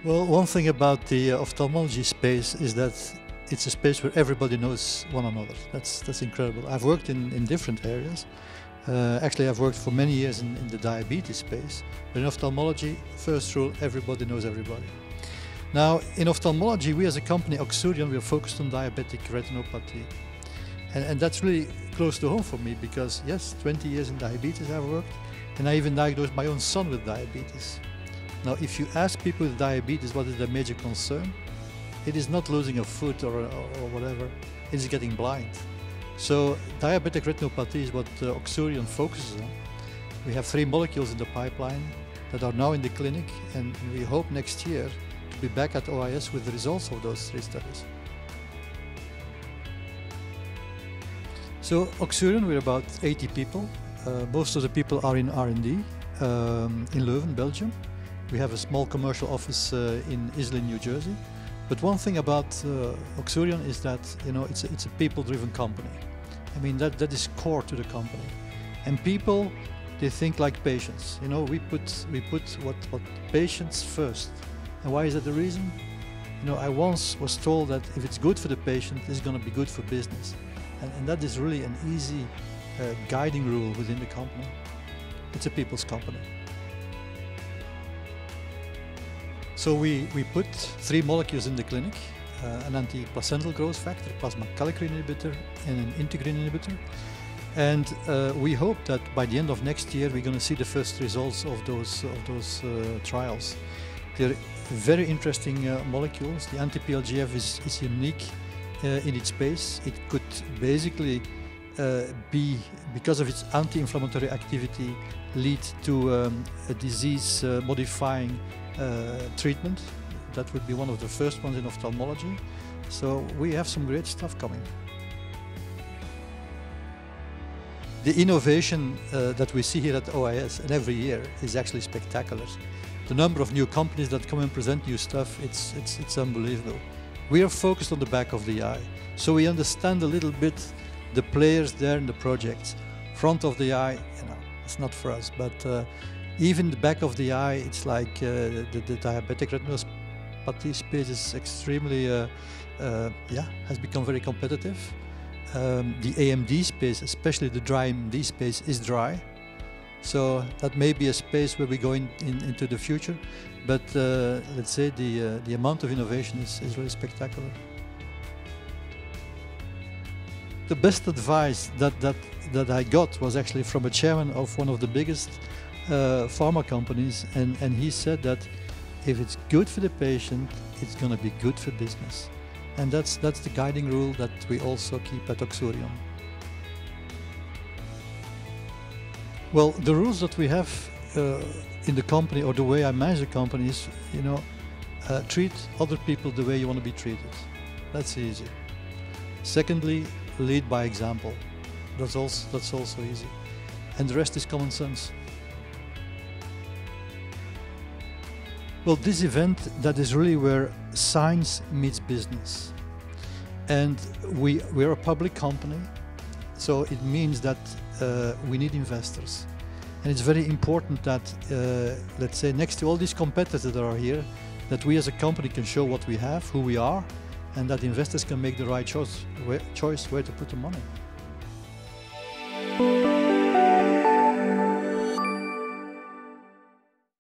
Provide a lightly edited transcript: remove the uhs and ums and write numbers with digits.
Well, one thing about the ophthalmology space is that it's a space where everybody knows one another. That's incredible. I've worked in different areas. Actually, I've worked for many years in the diabetes space. But in ophthalmology, first rule, everybody knows everybody. Now, in ophthalmology, we as a company, Oxurion, we are focused on diabetic retinopathy. And that's really close to home for me because, yes, 20 years in diabetes I've worked, and I even diagnosed my own son with diabetes. Now, if you ask people with diabetes what is their major concern, it is not losing a foot or whatever, it is getting blind. So diabetic retinopathy is what Oxurion focuses on. We have 3 molecules in the pipeline that are now in the clinic, and we hope next year to be back at OIS with the results of those 3 studies. So Oxurion, we're about 80 people. Most of the people are in R&D in Leuven, Belgium. We have a small commercial office in Iselin, New Jersey. But one thing about Oxurion is that it's a people-driven company. I mean that is core to the company. And people, they think like patients. We put what patients first. And why is that the reason? I once was told that if it's good for the patient, it's going to be good for business. And that is really an easy guiding rule within the company. It's a people's company. So we put 3 molecules in the clinic, an anti-placental growth factor, plasma kallikrein inhibitor, and an integrin inhibitor. And we hope that by the end of next year we're going to see the first results of those trials. They're very interesting molecules. The anti-PLGF is unique in its space. It could basically be, because of its anti-inflammatory activity, lead to a disease-modifying treatment. That would be one of the first ones in ophthalmology. So we have some great stuff coming. The innovation that we see here at OIS and every year is actually spectacular. The number of new companies that come and present new stuff, it's unbelievable. We are focused on the back of the eye, so we understand a little bit the players there in the projects. Front of the eye, it's not for us, but even the back of the eye, it's like the diabetic retinopathy space is extremely, has become very competitive. The AMD space, especially the dry AMD space, is dry. So that may be a space where we go into the future, but let's say the amount of innovation is really spectacular. The best advice that I got was actually from a chairman of one of the biggest pharma companies, and he said that if it's good for the patient, it's going to be good for business. And that's the guiding rule that we also keep at Oxurion. Well, the rules that we have in the company, or the way I manage the company, is treat other people the way you want to be treated. That's easy. Secondly, lead by example. That's also easy. And the rest is common sense. Well, this event, that is really where science meets business. And we're a public company, so it means that we need investors. And it's very important that, let's say, next to all these competitors that are here, that we as a company can show what we have, who we are, and that investors can make the right choice where to put the money.